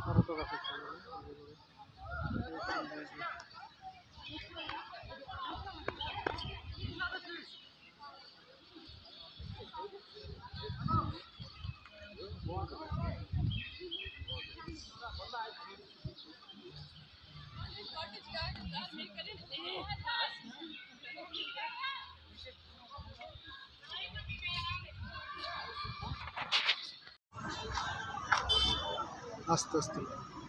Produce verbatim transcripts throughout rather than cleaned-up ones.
আস্তে আস্তে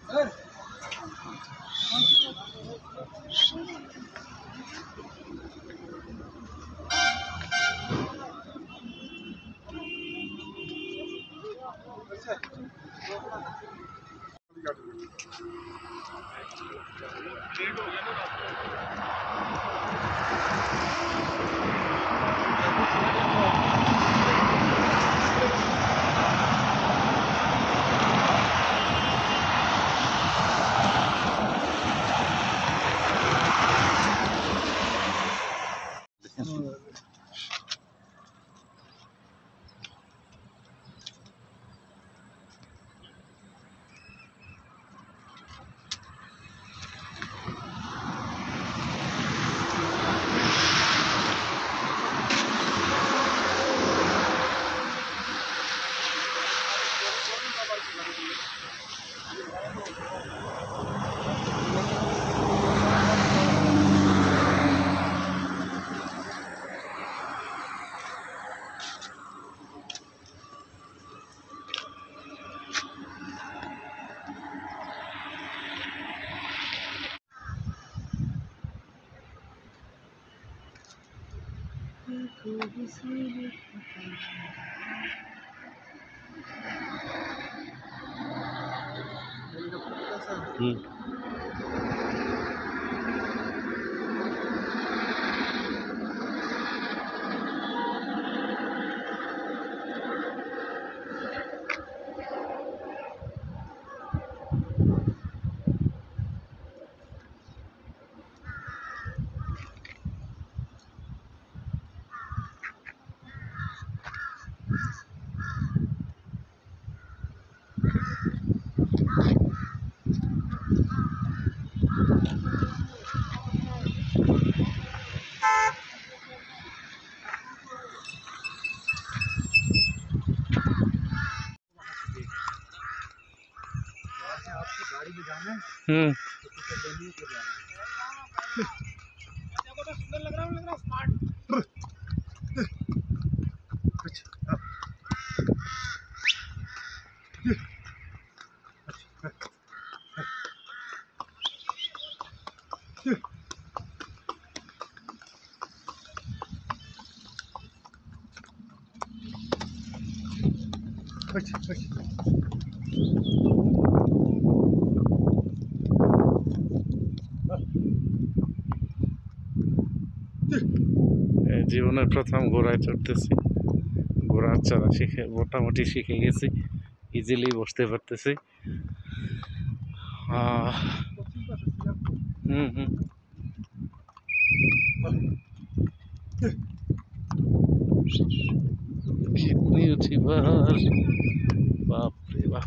हम्म गाड़ी में जाना है। हम्म सुंदर लग रहा है, लग रहा है स्मार्ट। अच्छा अच्छा জীবনের প্রথম ঘোড়ায় চড়তেছি। ঘোড়ার চড়া শিখে মোটামুটি শিখে গেছি, ইজিলি বসতে পারতেছি। হুম হুম कितनी ऊंची बार, बाप रे बाप,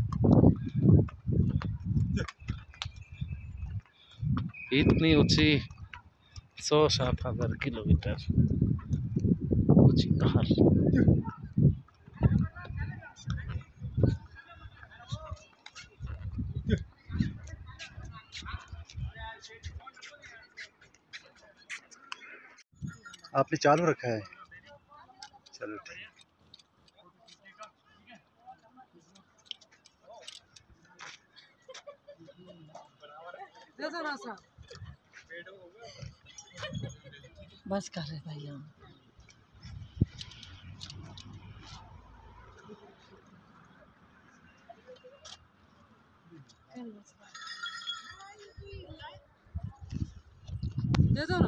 इतनी ऊंची सौ सात हजार किलोमीटर ऊंची पहाड़। आपने चालू रखा है? चलो ठीक है। बस कर रहे भाई हम। दे दो ना।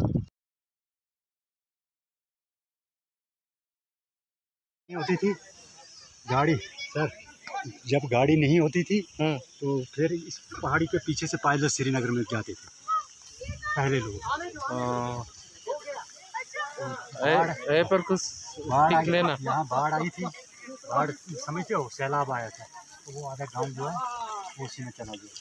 नहीं होती थी गाड़ी सर, जब गाड़ी नहीं होती थी तो फिर इस पहाड़ी के पीछे से पायलट श्रीनगर में जाते थे पहले लोग। बाढ़ ए पर कुछ बाढ़ लेना, यहाँ बाढ़ आई थी, बाढ़ समझते हो, सैलाब आया था तो वो आधा गांव जो है उसी में चला गया।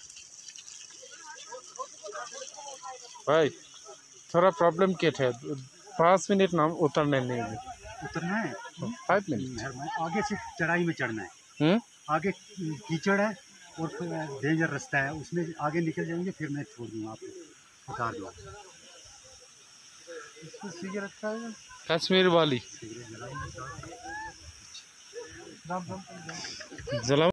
भाई थोड़ा प्रॉब्लम क्या है, पाँच मिनट नाम उतरने नहीं है, उतरना है फाइव मिनट। मेहरबानी, आगे से चढ़ाई में चढ़ना है। हम्म आगे कीचड़ है और फिर डेंजर रास्ता है, उसमें आगे निकल जाएंगे, फिर मैं छोड़ दूँगा आपको, उतार दूँगा। इसको सिगरेट खाएगा, कश्मीर वाली सिगरेट जलाएंगे। जला